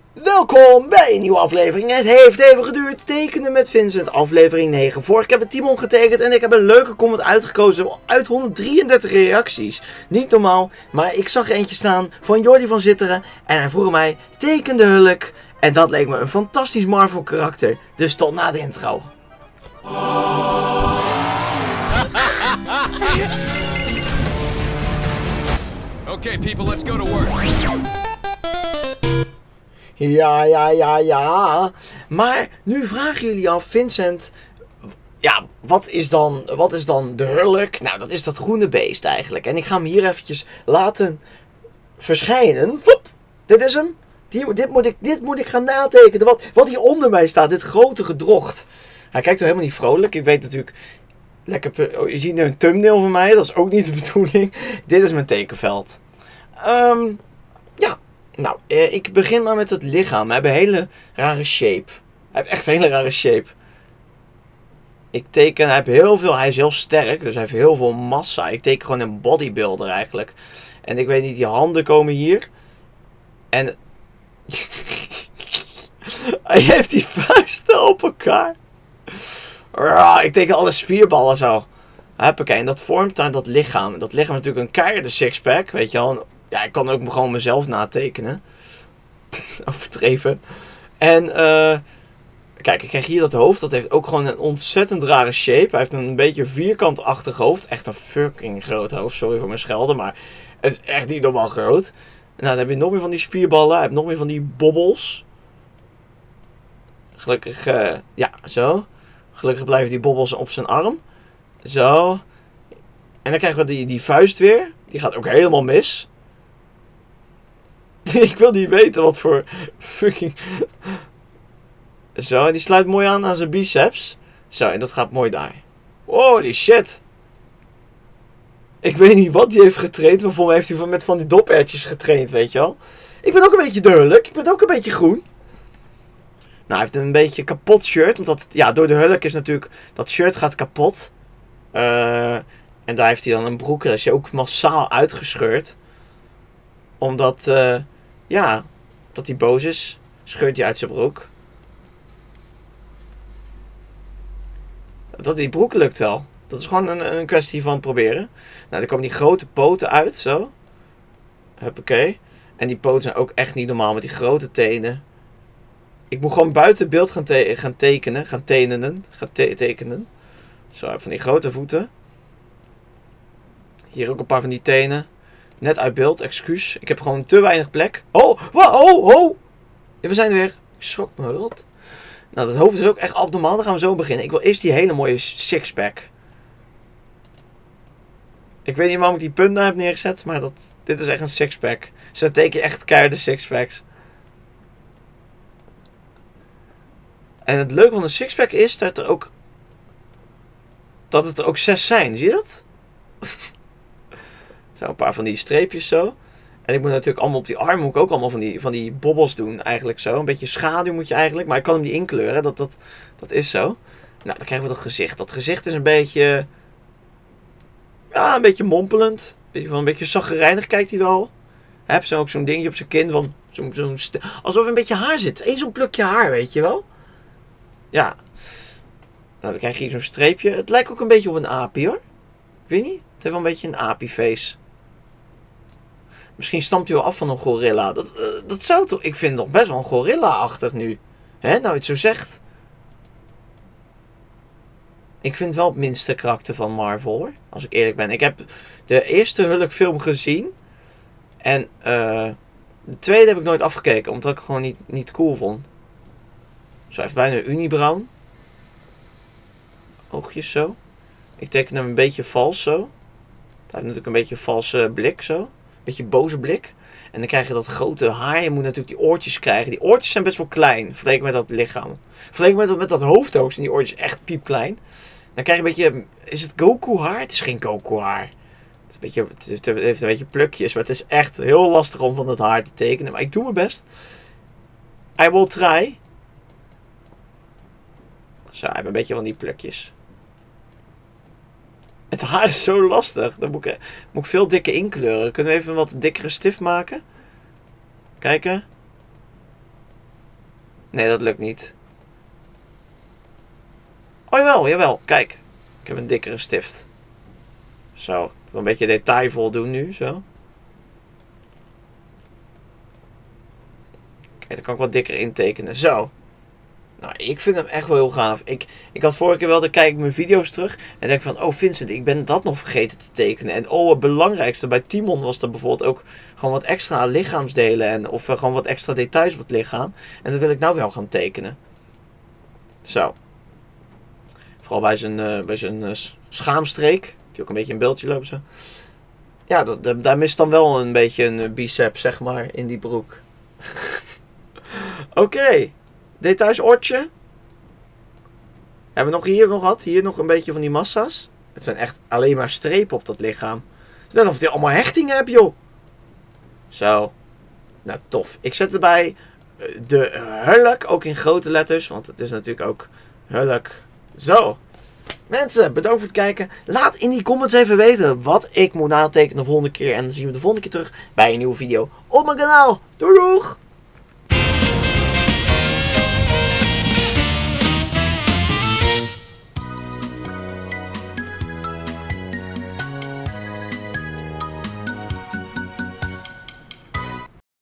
Welkom bij een nieuwe aflevering. Het heeft even geduurd. Tekenen met Vincent, aflevering 9. Vorige keer heb ik Timon getekend en ik heb een leuke comment uitgekozen uit 133 reacties. Niet normaal, maar ik zag er eentje staan van Jordi van Zitteren en hij vroeg mij, teken de Hulk. En dat leek me een fantastisch Marvel karakter. Dus tot na de intro. Okay, people, let's go to work. Ja. Maar nu vragen jullie af, Vincent, ja, wat is dan de Hulk? Nou, dat is dat groene beest eigenlijk. En ik ga hem hier eventjes laten verschijnen. Flop, dit is hem. Dit moet ik gaan natekenen. Wat hier onder mij staat, dit grote gedrocht. Hij kijkt er helemaal niet vrolijk. Ik weet natuurlijk, je ziet nu een thumbnail van mij. Dat is ook niet de bedoeling. Dit is mijn tekenveld. Ja. Nou, ik begin maar met het lichaam. Hij heeft een hele rare shape. Hij heeft echt een hele rare shape. Ik teken, hij is heel sterk, dus hij heeft heel veel massa. Ik teken gewoon een bodybuilder eigenlijk. En ik weet niet, die handen komen hier. En hij heeft die vuisten op elkaar. Ik teken alle spierballen zo. Hoppakee, en dat vormt dan dat lichaam. Dat lichaam is natuurlijk een keiharde sixpack, weet je wel. Ja, ik kan ook gewoon mezelf natekenen. Overdreven. En kijk, ik krijg hier dat hoofd. Dat heeft ook gewoon een ontzettend rare shape. Hij heeft een beetje vierkantachtig hoofd. Echt een fucking groot hoofd. Sorry voor mijn schelden, maar het is echt niet normaal groot. Nou, dan heb je nog meer van die spierballen. Hij heeft nog meer van die bobbels. Gelukkig, ja, zo. Gelukkig blijven die bobbels op zijn arm. Zo. En dan krijgen we die vuist weer. Die gaat ook helemaal mis. Ik wil niet weten wat voor fucking... Zo, en die sluit mooi aan zijn biceps. Zo, en dat gaat mooi daar. Holy shit. Ik weet niet wat hij heeft getraind, maar volgens mij heeft hij met van die dopertjes getraind, weet je wel. Ik ben ook een beetje de Hulk. Ik ben ook een beetje groen. Nou, hij heeft een beetje kapot shirt. Omdat, ja, door de Hulk is natuurlijk... Dat shirt gaat kapot. En daar heeft hij dan een broek. Dat is hij ook massaal uitgescheurd. Omdat, ja, dat hij boos is, scheurt hij uit zijn broek. Die broek lukt wel. Dat is gewoon een kwestie van proberen. Nou, dan komen die grote poten uit, zo. Huppakee. En die poten zijn ook echt niet normaal met die grote tenen. Ik moet gewoon buiten beeld gaan tekenen. Tekenen. Zo, van die grote voeten. Hier ook een paar van die tenen. Net uit beeld, excuus. Ik heb gewoon te weinig plek. Oh, wow. Ja, we zijn er weer. Ik schrok me rot. Nou, dat hoofd is ook echt abnormaal. Dan gaan we zo beginnen. Ik wil eerst die hele mooie sixpack. Ik weet niet waarom ik die punt daar heb neergezet. Maar dit is echt een sixpack. Dus dan teken je echt keiharde sixpacks. En het leuke van een sixpack is dat het er ook 6 zijn. Zie je dat? Zo, een paar van die streepjes zo. En ik moet natuurlijk allemaal op die arm moet ik ook allemaal van die bobbels doen. Eigenlijk zo. Een beetje schaduw moet je eigenlijk. Maar ik kan hem niet inkleuren. Dat is zo. Nou, dan krijgen we dat gezicht. Dat gezicht is een beetje... Ja, een beetje mompelend. Een beetje chagrijnig kijkt hij wel. Hij heeft ook zo'n dingetje op zijn kin. Van alsof er een beetje haar zit. Eén zo'n plukje haar, weet je wel. Ja. Nou, dan krijg je hier zo'n streepje. Het lijkt ook een beetje op een aapje, hoor. Ik weet niet. Het heeft wel een beetje een apie-face. Misschien stamt hij wel af van een gorilla. Dat zou toch... Ik vind het nog best wel een gorilla-achtig nu. Hè, nou je het zo zegt. Ik vind wel het minste karakter van Marvel, hoor. Als ik eerlijk ben. Ik heb de eerste Hulk film gezien. En de tweede heb ik nooit afgekeken. Omdat ik het gewoon niet cool vond. Zo, hij heeft bijna een unibrown. Oogjes zo. Ik teken hem een beetje vals zo. Hij heeft natuurlijk een beetje een valse blik zo. Beetje boze blik. En dan krijg je dat grote haar. Je moet natuurlijk die oortjes krijgen. Die oortjes zijn best wel klein. Vergeleken met dat lichaam. Vergeleken met dat hoofd ook. Zijn die oortjes echt piepklein. Dan krijg je een beetje... Is het Goku haar? Het is geen Goku haar. Het heeft een beetje plukjes. Maar het is echt heel lastig om van dat haar te tekenen. Maar ik doe mijn best. I will try. Zo, hij heeft een beetje van die plukjes. Het haar is zo lastig. Dan moet ik veel dikker inkleuren. Kunnen we even een wat dikkere stift maken? Kijken. Nee, dat lukt niet. Oh, jawel, jawel. Kijk. Ik heb een dikkere stift. Zo. Ik wil een beetje detailvol doen nu, zo. Kijk, dan kan ik wat dikker intekenen. Zo. Nou, ik vind hem echt wel heel gaaf. Ik had vorige keer wel, dan kijk ik mijn video's terug. En denk van, oh Vincent, ik ben dat nog vergeten te tekenen. En oh, het belangrijkste, bij Timon was er bijvoorbeeld ook gewoon wat extra lichaamsdelen. Of gewoon wat extra details op het lichaam. En dat wil ik nou wel gaan tekenen. Zo. Vooral bij zijn schaamstreek. Die ook een beetje in beeldje loopt zo. Ja, daar mist dan wel een beetje een bicep, zeg maar, in die broek. Oké. Detailsoortje. Hebben we nog hier nog wat? Hier nog een beetje van die massa's. Het zijn echt alleen maar strepen op dat lichaam. Het is net of je allemaal hechtingen hebt, joh. Zo. Nou, tof. Ik zet erbij de Hulk, ook in grote letters. Want het is natuurlijk ook Hulk. Zo. Mensen, bedankt voor het kijken. Laat in die comments even weten wat ik moet natekenen de volgende keer. En dan zien we de volgende keer terug bij een nieuwe video op mijn kanaal. Doei doeg!